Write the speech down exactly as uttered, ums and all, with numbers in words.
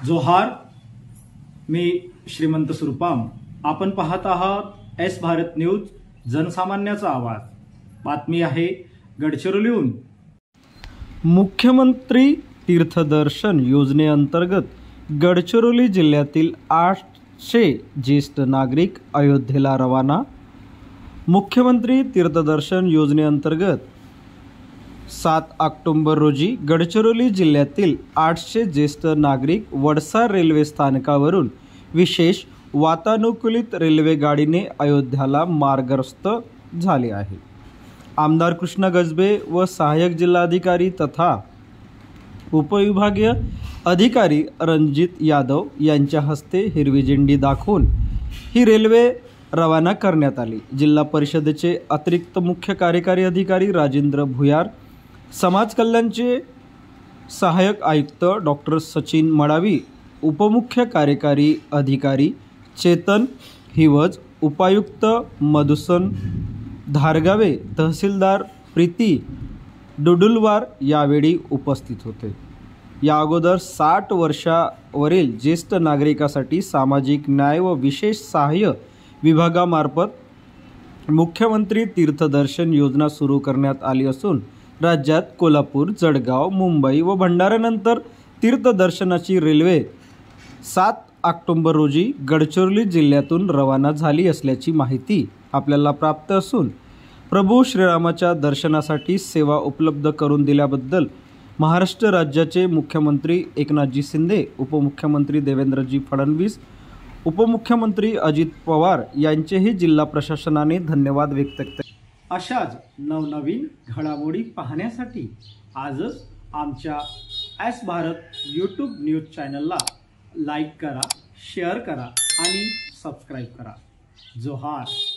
जोहार, मी श्रीमंत सुरपाम। आपण पाहत आहात एस भारत न्यूज, जनसामान्याचा आवाज। बातमी आहे गडचिरोलीहून। मुख्यमंत्री तीर्थदर्शन योजनेअंतर्गत गडचिरोली जिल्ह्यातील आठशे ज्येष्ठ नागरिक अयोध्येला रवाना। मुख्यमंत्री तीर्थदर्शन योजनेअंतर्गत सात ऑक्टोबर रोजी गडचिरोली जिल्ह्यातील आठशे ज्येष्ठ नागरिक वडसा रेल्वे स्थानकावरून विशेष वातानुकूलित रेल्वे गाडीने अयोध्याला मार्गस्थ झाले आहे। आमदार कृष्णा गजबे व सहाय्यक जिल्हाधिकारी तथा उपविभागीय अधिकारी रणजित यादव यांच्या हस्ते हिरवी झेंडी दाखवून ही रेल्वे रवाना करण्यात आली। जिल्हा परिषदेचे अतिरिक्त मुख्य कार्यकारी अधिकारी राजेंद्र भुयार, समाज कल्याणचे सहाय्यक आयुक्त डॉक्टर सचिन मडावी, उपमुख्य कार्यकारी अधिकारी चेतन हिवज, उपायुक्त मधुसन धारगावे, तहसीलदार प्रीती डुडुलवार यावेळी उपस्थित होते। या अगोदर साठ वर्षावरील ज्येष्ठ नागरिकांसाठी सामाजिक न्याय व विशेष सहाय्य विभागामार्फत मुख्यमंत्री तीर्थदर्शन योजना सुरू करण्यात आली असून राज्यात कोल्हापूर, जळगाव, मुंबई व भंडाऱ्यानंतर तीर्थदर्शनाची रेल्वे सात ऑक्टोबर रोजी गडचिरोली जिल्ह्यातून रवाना झाली असल्याची माहिती आपल्याला प्राप्त असून प्रभू श्रीरामाच्या दर्शनासाठी सेवा उपलब्ध करून दिल्याबद्दल महाराष्ट्र राज्याचे मुख्यमंत्री एकनाथजी शिंदे, उपमुख्यमंत्री देवेंद्रजी फडणवीस, उपमुख्यमंत्री अजित पवार यांचेही जिल्हा प्रशासनाने धन्यवाद व्यक्त केले। अशाच नवनवीन घडामोडी पाहण्यासाठी आजच आमच्या एस भारत यूट्यूब न्यूज चॅनलला लाईक करा, शेअर करा आणि सबस्क्राईब करा। जोहार।